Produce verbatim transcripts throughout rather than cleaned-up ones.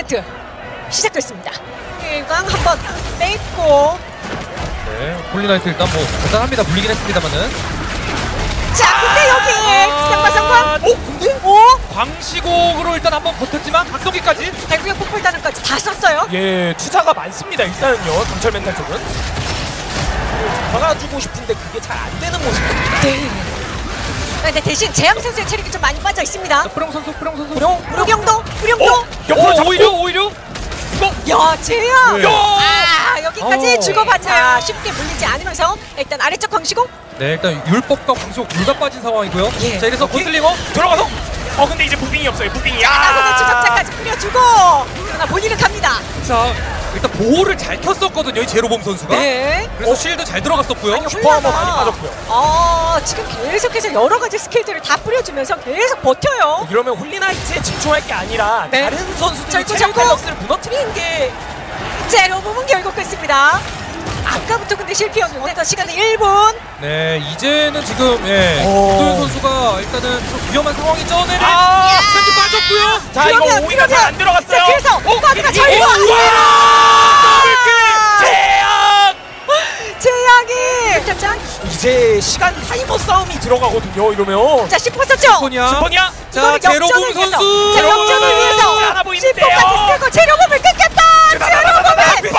세트 시작됐습니다. 일강 한번 뺐고. 네, 홀리나이트 일단 뭐 대단합니다. 불리긴 했습니다만은. 자, 근데 여기 상관상관. 오, 근데? 오, 광시곡으로 일단 한번 버텼지만 각성기까지. 대구의 폭발단원까지 다 썼어요. 예, 투자가 많습니다. 일단은요, 강철 멘탈 쪽은 박아주고 싶은데 그게 잘 안 되는 모습입니다. 네. 근데 대신 재앙 선수의 체력이 좀 많이 빠져 있습니다. 자, 프령 선수, 프령 선수. 프령, 프령도, 프령도. 어, 옆으로 오, 잡고. 오히려, 오히려. 이거. 야, 재앙. 네. 아, 여기까지 오. 죽어봤자 쉽게 물리지 않으면서 일단 아래쪽 광시공. 네, 일단 율법과 광시곡 둘 다 빠진 상황이고요. 예. 자, 이래서 거슬링어 들어가서. 어, 근데 이제 무빙이 없어요. 무빙이. 나서는 아, 추적자까지 뿌려주고. 그러나 본인은 갑니다. 자, 일단 보호를 잘 켰었거든요, 이 제로봄 선수가. 네. 그래서 어? 쉴드 잘 들어갔었고요. 아니, 슈퍼하머 홀라가, 많이 빠졌고요. 어, 지금 계속해서 여러 가지 스킬들을 다 뿌려주면서 계속 버텨요. 이러면 홀리나이트에 집중할 게 아니라 네. 다른 선수들의 절구, 체력 절구. 밸런스를 무너뜨리는 게 제로 부분 결국 끝습니다. 아까부터 근데 실패였는데 시간은 일 분. 네, 이제는 지금 예, 오. 김도현 선수가 일단은 좀 위험한 상황이죠. 네네. 아, 생기 빠졌고요. 자, 이거 오히려 잘 안 들어갔어요. 자, 그래서 어, 파드가 이게- 잘 오, 와. 더블킬! 재앙! 재앙이. 자, 이제 시간 타이머 싸움이 들어가거든요. 이러면 자, 십 퍼 썼죠? 포냐. 슈퍼냐? 자, 이거는 제로봄 역전을 위해서. 선수. 자, 역전을 위해서 하나 보이는데요. 십 퍼까지 쓰고 제로범을 끊겠다. 제로범을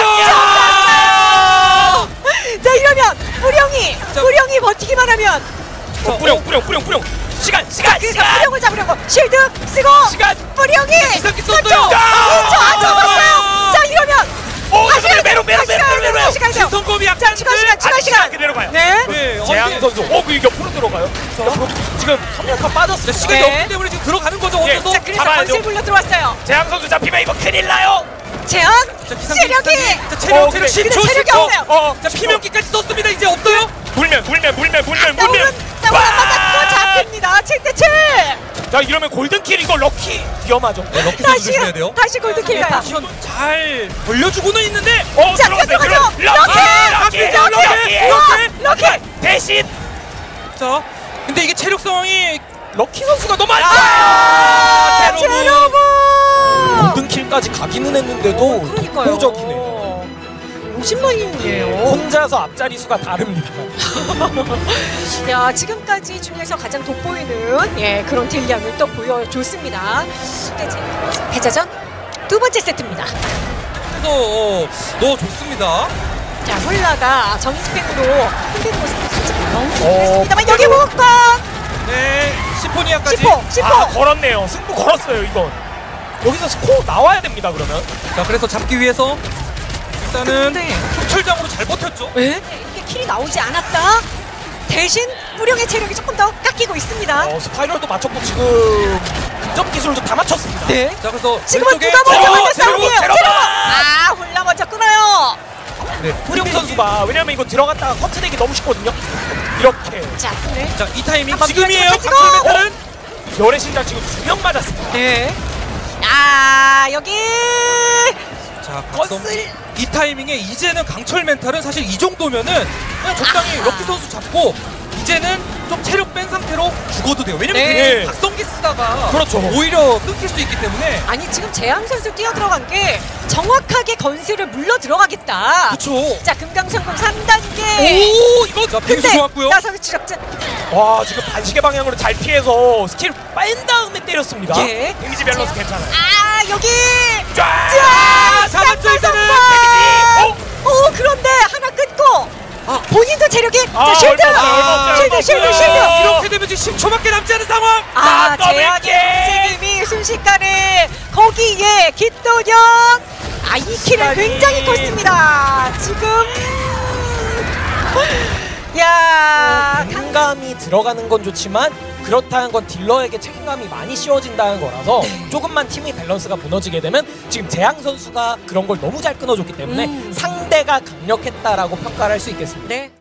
아! 자, 이러면 뿌령이 자. 뿌령이 버티기만 하면 어, 뿌령 뿌령 뿌령 뿌령 시간 시간 그래서 시간 뿌령을 잡으려고 실드 쓰고 시간 뿌령이 이상하게 썼죠. 썼어요. 이 초 안 잡았어요. 자, 이러면 오, 다시 가야 메로 돼요. 메로 다시 메로 가야 메로 돼요. 메로 다시 가야 돼요. 신성검이 자, 약간 추가 시간, 추가 시간. 그대로 가요. 네. 네, 재앙 언제- 선수. 어, 그 옆으로 들어가요. 옆으로 지금 삼 력화 빠졌어요. 시간이 네. 없기 때문에 지금 들어가는 거죠. 예. 어째서? 자, 그래서 잡아야죠. 건슬 불려 들어왔어요. 재앙 선수 잡히면 이거 큰일 나요. 재앙 자, 기상기, 체력이 기상기. 자, 체력, 어, 체력 그래. 십 초, 근데 체력이 십 초. 없어요. 어, 자, 피명기까지 썼습니다. 이제 없어요? 물면 물면 물면 물면 싸우는 물면. 싸우는 맞았고 잡힙니다. 칠 대 칠. 자, 이러면 골든킬 이거 럭키 위험하죠. 네, 럭키 선수 다시 조심해야 돼요. 다시 골드킬 가요. 시간 잘 벌려주고는 있는데. 어, 자, 들어갔어요. 들어가죠. 들어- 럭키! 럭키! 럭키! 럭키! 럭키! 럭키! 대신 자, 근데 이게 체력 상황이 럭키 선수가 너무 안 아, 좋아요. 제로브. 골든킬까지 가기는 했는데도 그러니까요. 독보적이네요. 오십 만이에요. 혼자서 앞자리 수가 다릅니다. 야, 지금까지 중에서 가장 돋보이는 예, 그런 딜량을 또 보여줬습니다. 네, 제- 패자전 두 번째 세트입니다. 그래서 어, 너 좋습니다. 자, 홀라가 정의 스펙으로 흔드는 모습도 살짝 너무 어, 했습니다만 여기 그대로. 무겁고 네, 시포니아까지. 십 호, 십 호. 아, 걸었네요. 승부 걸었어요, 이건. 여기서 스코어 나와야 됩니다, 그러면. 자, 그래서 잡기 위해서 일단은 네. 흑철장으로 잘 버텼죠. 왜? 이게 킬이 나오지 않았다. 대신 뿌령의 체력이 조금 더 깎이고 있습니다. 어, 스파이럴도 맞췄고 지금 근접 기술도 다 맞췄습니다. 네. 자, 그래서 지금은 왼쪽에 누가 먼저 제로, 먼저 제로, 싸움이에요. 제로. 제로. 아, 홀라 먼저 끊어요. 네, 후령 선수가 왜냐면 이거 들어갔다가 커트되기 너무 쉽거든요. 이렇게 자, 네. 자, 이 타이밍 한번 지금이에요. 가지고. 강철 멘탈은. 열의 신장 지금 두 명 맞았습니다. 네. 아, 여기 자, 각성. 건슬. 이 타이밍에 이제는 강철 멘탈은 사실 이 정도면은 그냥 적당히 아. 럭키 선수 잡고 이제는 좀 체력 뺀 상태로 죽어도 돼요. 왜냐면 네. 괜히 각성기 쓰다가 그렇죠. 오히려 끊길 수 있기 때문에. 아니 지금 재앙 선수 뛰어 들어간 게 정확하게 건슬을 물러 들어가겠다. 그렇죠. 자, 금강성공 삼 단계. 오, 이거 자, 빙수 좋았고요. 나서는 추적자. 와, 지금 반시계 방향으로 잘 피해서 스킬 뺀 다음에 때렸습니다. 예. 데미지 밸런스 괜찮아요. 아, 여기. 쫙! 자, 잡았죠, 일단은. 데미지! 오, 그런데 하나 끊고. 아. 본인도 체력이. 아, 자, 쉴드. 얼마 없어요, 얼마 없어요, 쉴드, 얼마 쉴드, 없어요. 쉴드. 이렇게 되면 지금 십 초밖에 남지 않은 상황. 아, 자, 재앙의 더블킬! 움직임이 순식간에 거기에 기도령. 아, 이 킬은 시간이. 굉장히 컸습니다. 지금. 야, 책임감이 들어가는 건 좋지만 그렇다는 건 딜러에게 책임감이 많이 씌워진다는 거라서 조금만 팀의 밸런스가 무너지게 되면 지금 재앙 선수가 그런 걸 너무 잘 끊어줬기 때문에 음. 상대가 강력했다라고 평가를 할 수 있겠습니다. 네.